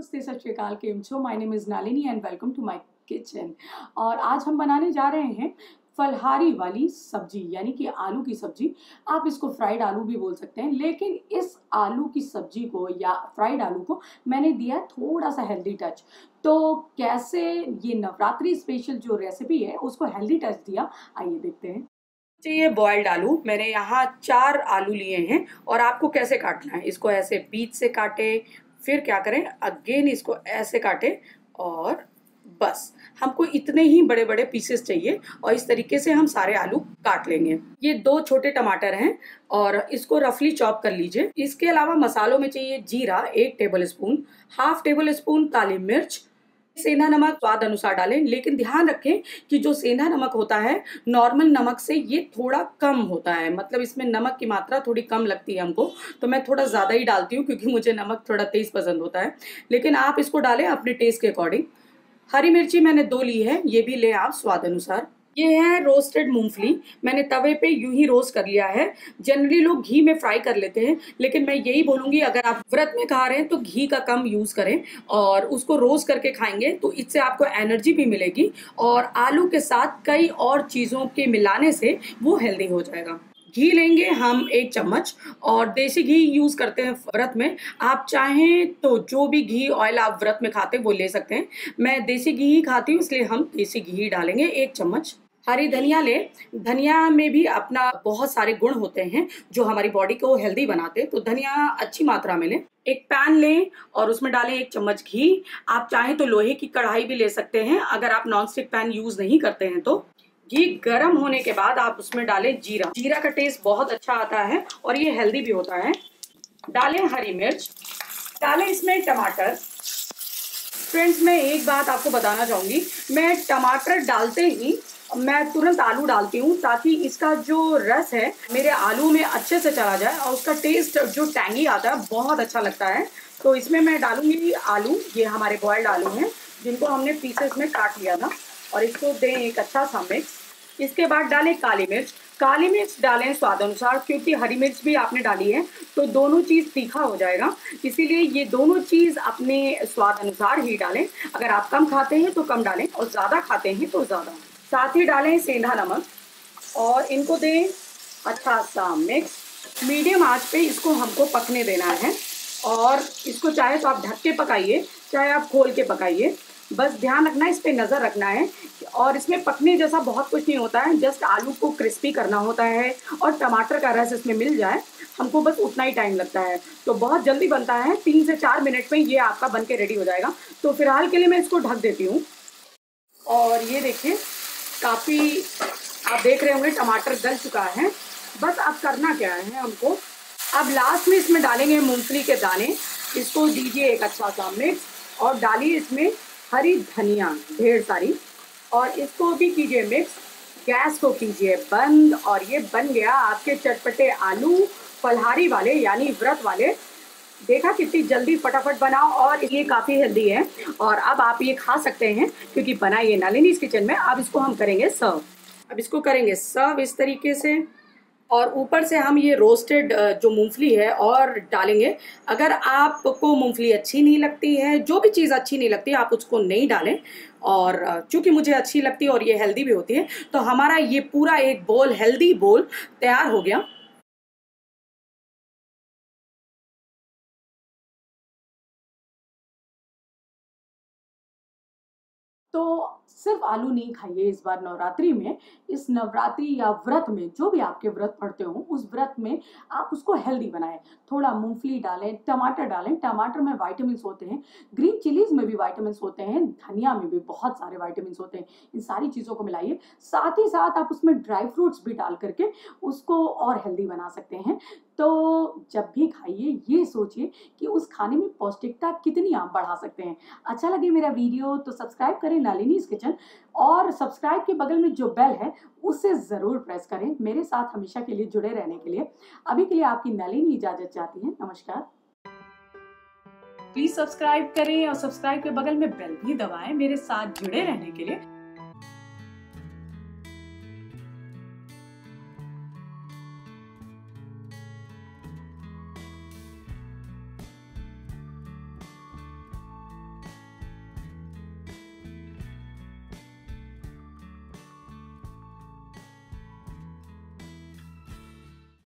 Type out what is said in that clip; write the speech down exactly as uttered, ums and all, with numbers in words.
नमस्ते, सत श्री अकाल, केम छो। My name is Nalini and welcome to my kitchen. और आज हम बनाने जा रहे हैं फलहारी वाली सब्जी, यानी कि आलू की सब्जी। आप इसको फ्राइड आलू भी बोल सकते हैं, लेकिन इस आलू की सब्जी को या फ्राइड आलू को मैंने दिया थोड़ा सा हेल्दी टच। तो कैसे ये नवरात्रि स्पेशल जो रेसिपी है उसको हेल्दी टच दिया, आइए देखते हैं। ये बॉइल्ड आलू, मैंने यहाँ चार आलू लिए हैं। और आपको कैसे काटना है, इसको ऐसे बीच से काटे, फिर क्या करें, अगेन इसको ऐसे काटे, और बस हमको इतने ही बड़े बड़े पीसेस चाहिए। और इस तरीके से हम सारे आलू काट लेंगे। ये दो छोटे टमाटर हैं और इसको रफली चॉप कर लीजिए। इसके अलावा मसालों में चाहिए जीरा एक tablespoon, half tablespoon काली मिर्च, सेंधा नमक स्वाद अनुसार डालें। लेकिन ध्यान रखें कि जो सेंधा नमक होता है नॉर्मल नमक से ये थोड़ा कम होता है, मतलब इसमें नमक की मात्रा थोड़ी कम लगती है हमको, तो मैं थोड़ा ज़्यादा ही डालती हूँ क्योंकि मुझे नमक थोड़ा तेज़ पसंद होता है। लेकिन आप इसको डालें अपने टेस्ट के अकॉर्डिंग। हरी मिर्ची मैंने दो ली है, ये भी ले आप स्वाद अनुसार। ये है रोस्टेड मूंगफली, मैंने तवे पे यूं ही रोस्ट कर लिया है। जनरली लोग घी में फ्राई कर लेते हैं, लेकिन मैं यही बोलूँगी अगर आप व्रत में खा रहे हैं तो घी का कम यूज़ करें और उसको रोस्ट करके खाएंगे तो इससे आपको एनर्जी भी मिलेगी और आलू के साथ कई और चीज़ों के मिलाने से वो हेल्दी हो जाएगा। घी लेंगे हम एक चम्मच और देसी घी यूज़ करते हैं व्रत में। आप चाहें तो जो भी घी ऑयल आप व्रत में खाते हैं वो ले सकते हैं। मैं देसी घी ही खाती हूँ, इसलिए हम देसी घी डालेंगे एक चम्मच। हरी धनिया ले, धनिया में भी अपना बहुत सारे गुण होते हैं जो हमारी बॉडी को हेल्दी बनाते हैं, तो धनिया अच्छी मात्रा में लें। एक पैन लें और उसमें डालें एक चम्मच घी। आप चाहें तो लोहे की कढ़ाई भी ले सकते हैं अगर आप नॉन स्टिक पैन यूज़ नहीं करते हैं तो। घी गर्म होने के बाद आप उसमें डालें जीरा। जीरा का टेस्ट बहुत अच्छा आता है और ये हेल्दी भी होता है। डालें हरी मिर्च, डालें इसमें टमाटर। फ्रेंड्स, मैं एक बात आपको बताना चाहूँगी, मैं टमाटर डालते ही मैं तुरंत आलू डालती हूँ ताकि इसका जो रस है मेरे आलू में अच्छे से चला जाए और उसका टेस्ट जो टैंगी आता है बहुत अच्छा लगता है। तो इसमें मैं डालूंगी आलू, ये हमारे बॉइल्ड आलू हैं जिनको हमने पीसेस में काट लिया था, और इसको दें एक अच्छा सा मिक्स। इसके बाद डालें काली मिर्च। काली मिर्च डालें स्वाद अनुसार, क्योंकि हरी मिर्च भी आपने डाली है तो दोनों चीज़ तीखा हो जाएगा, इसीलिए ये दोनों चीज़ अपने स्वाद अनुसार ही डालें। अगर आप कम खाते हैं तो कम डालें और ज़्यादा खाते हैं तो ज़्यादा। साथ ही डालें सेंधा नमक और इनको दें अच्छा सा मिक्स। मीडियम आंच पे इसको हमको पकने देना है और इसको चाहे तो आप ढक के पकाइए, चाहे आप खोल के पकाइए, बस ध्यान रखना है, इस पे नज़र रखना है। और इसमें पकने जैसा बहुत कुछ नहीं होता है, जस्ट आलू को क्रिस्पी करना होता है और टमाटर का रस इसमें मिल जाए, हमको बस उतना ही टाइम लगता है। तो बहुत जल्दी बनता है, तीन से चार मिनट में ये आपका बन के रेडी हो जाएगा। तो फिलहाल के लिए मैं इसको ढक देती हूँ। और ये देखिए काफ़ी आप देख रहे होंगे टमाटर गल चुका है। बस अब करना क्या है हमको, अब लास्ट में इसमें डालेंगे मूंगफली के दाने। इसको दीजिए एक अच्छा सा मिक्स और डालिए इसमें हरी धनिया ढेर सारी और इसको भी कीजिए मिक्स। गैस को कीजिए बंद और ये बन गया आपके चटपटे आलू फलहारी वाले, यानी व्रत वाले। देखा कितनी जल्दी फटाफट बना और ये काफ़ी हेल्दी है और अब आप ये खा सकते हैं क्योंकि बना ये नलिनीज़ किचन में। अब इसको हम करेंगे सर्व। अब इसको करेंगे सर्व इस तरीके से और ऊपर से हम ये रोस्टेड जो मूंगफली है और डालेंगे। अगर आपको मूंगफली अच्छी नहीं लगती है, जो भी चीज़ अच्छी नहीं लगती आप उसको नहीं डालें, और चूँकि मुझे अच्छी लगती है और ये हेल्दी भी होती है, तो हमारा ये पूरा एक बोल हेल्दी बोल तैयार हो गया। तो सिर्फ आलू नहीं खाइए इस बार नवरात्रि में। इस नवरात्रि या व्रत में, जो भी आपके व्रत पड़ते हो, उस व्रत में आप उसको हेल्दी बनाएं। थोड़ा मूंगफली डालें, टमाटर डालें, टमाटर में विटामिन्स होते हैं, ग्रीन चिलीज में भी विटामिन्स होते हैं, धनिया में भी बहुत सारे विटामिन्स होते हैं। इन सारी चीज़ों को मिलाइए, साथ ही साथ आप उसमें ड्राई फ्रूट्स भी डाल करके उसको और हेल्दी बना सकते हैं। तो जब भी खाइए ये सोचिए कि उस खाने में पौष्टिकता कितनी आप बढ़ा सकते हैं। अच्छा लगे मेरा वीडियो तो सब्सक्राइब करें नलिनीज़ किचन, और सब्सक्राइब के बगल में जो बेल है उसे ज़रूर प्रेस करें मेरे साथ हमेशा के लिए जुड़े रहने के लिए। अभी के लिए आपकी नलिनी इजाज़त चाहती है। नमस्कार। प्लीज़ सब्सक्राइब करें और सब्सक्राइब के बगल में बेल भी दबाएं मेरे साथ जुड़े रहने के लिए।